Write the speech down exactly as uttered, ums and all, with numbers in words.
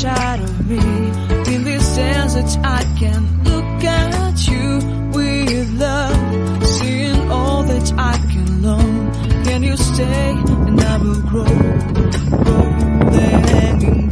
inside of me. In this desert I can look at you with love, seeing all that I can learn. Can you stay and I will grow, grow, then hanging